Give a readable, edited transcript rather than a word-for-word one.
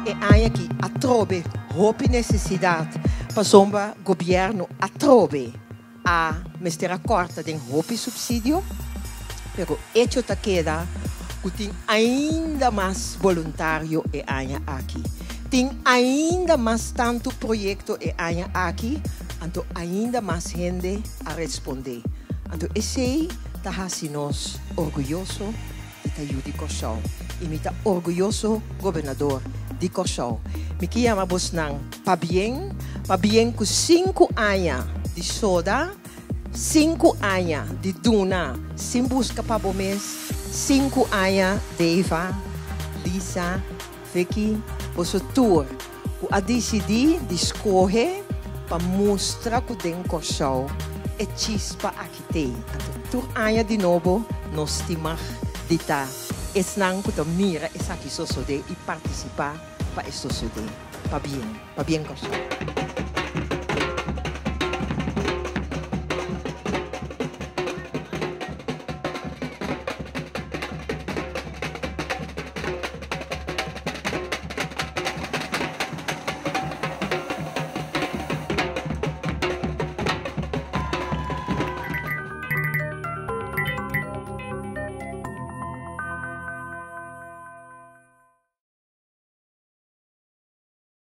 e aya que atrobe hope necessidade para zomba governo atrobe a mestera corta den hope subsídio, pero hecho ta queda que tem ainda mais voluntário e aya aqui. Tem ainda mais tanto projeto e aya aqui, então ainda mais gente a responder. Então esse tá nós orgulhoso de Tayu de Corsão e me tá orgulhoso governador de Corsão. Me que chama nang pabien com 5 anos de soda, 5 anos de duna, sem busca para o mês, 5 anos de Eva, Lisa, Vicky, o tour. A decidir de escolher para mostrar que tem Corsão é chispa aqui tem. Então, tu aia de novo, nós estimamos de estar. Esnang que tu mira essa aqui só e participar para isso só para bem Corsão.